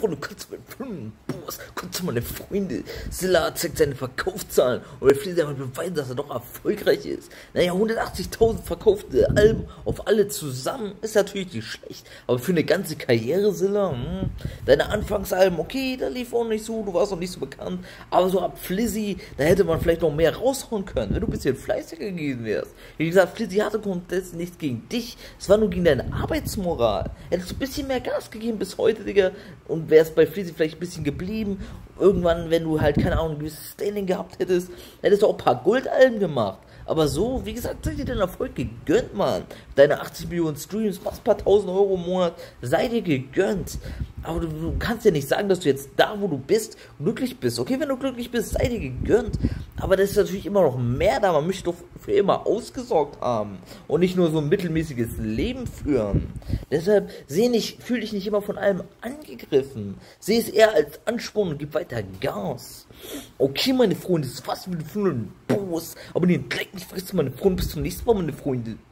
Freunde, kurz zu meine Freunde. Zilla zeigt seine Verkaufszahlen und er will damit beweisen, dass er doch erfolgreich ist. Naja, 180.000 verkaufte Alben auf alle zusammen ist natürlich nicht schlecht, aber für eine ganze Karriere, Zilla, deine Anfangsalben, okay, da lief auch nicht so, du warst noch nicht so bekannt, aber so ab Flizzy, da hätte man vielleicht noch mehr raushauen können, wenn du ein bisschen fleißiger gewesen wärst. Wie gesagt, Flizzy hatte grundsätzlich nichts gegen dich, es war nur gegen deine Arbeitsmoral. Hättest du ein bisschen mehr Gas gegeben bis heute, Digga, und wärst bei Flizzy vielleicht ein bisschen geblieben. Irgendwann, wenn du halt, keine Ahnung, ein gewisses Standing gehabt hättest, hättest du auch ein paar Goldalben gemacht. Aber so, wie gesagt, sei dir den Erfolg gegönnt, Mann. Deine 80 Millionen Streams, fast ein paar tausend Euro im Monat, sei dir gegönnt. Aber du kannst ja nicht sagen, dass du jetzt da, wo du bist, glücklich bist. Okay, wenn du glücklich bist, sei dir gegönnt. Aber das ist natürlich immer noch mehr da. Man möchte doch für immer ausgesorgt haben. Und nicht nur so ein mittelmäßiges Leben führen. Deshalb fühl dich nicht immer von allem angegriffen. Sehe es eher als Ansporn und gib weiter Gas. Okay, meine Freunde, das war's mit dem Boss. Aber den Dreck nicht vergessen, meine Freunde. Bis zum nächsten Mal, meine Freunde.